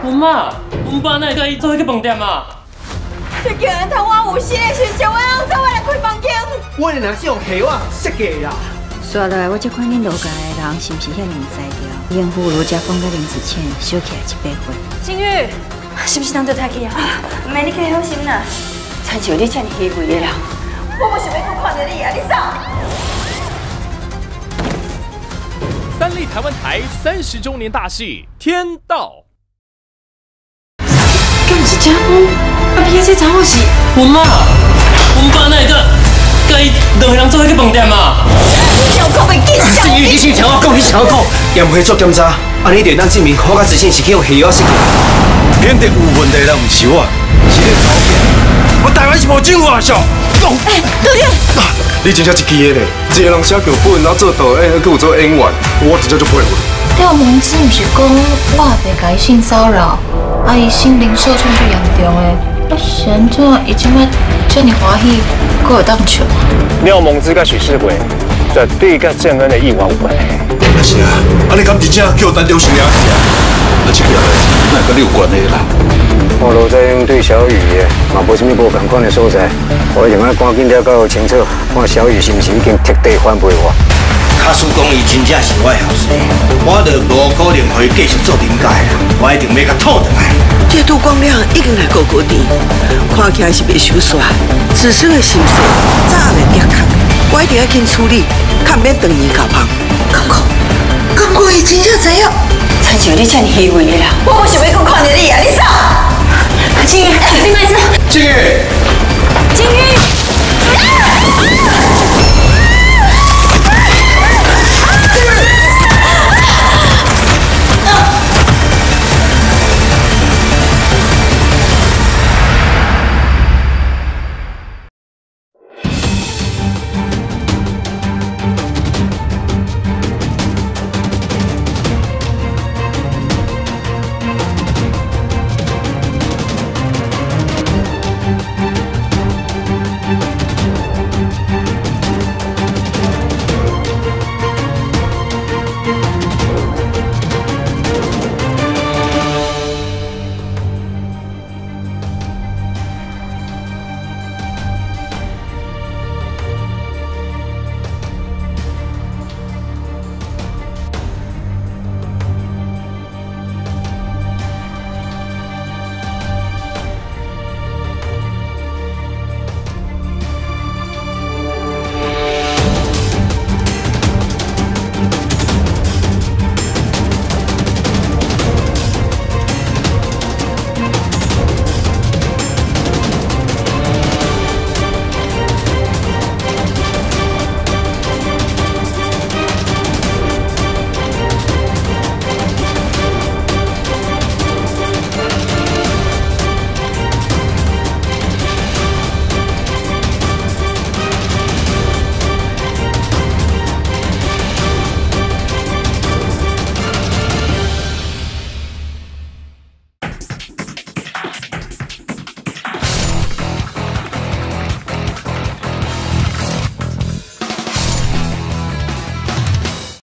阮妈，阮爸哪会甲伊做迄个饭店啊？ 你叫人偷我有心的时阵，我用做我来开房间。 我若是用黑我设计啦。 刷落来，我这款恁老家的人是毋是遐尼才调？艳妇如家风甲林子倩收起来100岁。 金玉，是不是当做太去啊？唔免你可以放心啦。亲像你这么虚伪的人，我不想要再看到你啊！你走。 三立台湾台30周年大戏《天道》。 敢不是假风？啊，พี่这查某是阮妈，阮爸哪会甲伊两个人做迄个饭店啊？ 小狗被见笑。 至于你先听我讲，你听我讲，验会做检查，安尼就当证明好甲自信是去用黑我设计。 肯定有问题的，唔是我，是你头家。我台湾是无政府学校。 哎，对了。 你真正一记的咧，一个人写剧本，然后做导演，还有做演员，我真正就佩服你。 廖萌子毋是讲我也被甲伊性骚扰，啊伊心灵受创最严重的，啊是安怎伊即摆遮尔欢喜，搁会当笑？ 廖萌子甲许世伟绝对甲郑恩的意外有关系。 那是啊，啊你敢真正叫我单独商量一下？啊这个代志，哪跟你有关系啦？ 我罗在英对小雨嘛无什么无共款的所在，我一定要赶紧了解清楚，看小雨是毋是已经彻底反背我。 卡叔讲伊真正是我的后生，我就无可能可以继续做顶界啦，我一定要甲吐回来。 这杜光亮已经来高高低，看起来是袂收煞，自身的心事早袂结壳，我一定要紧处理，看免长年交棒。刚刚伊真正知影， 亲像你这么虚伪的人，我不想要再看到你啊！你走。金玉，你慢走。 金玉。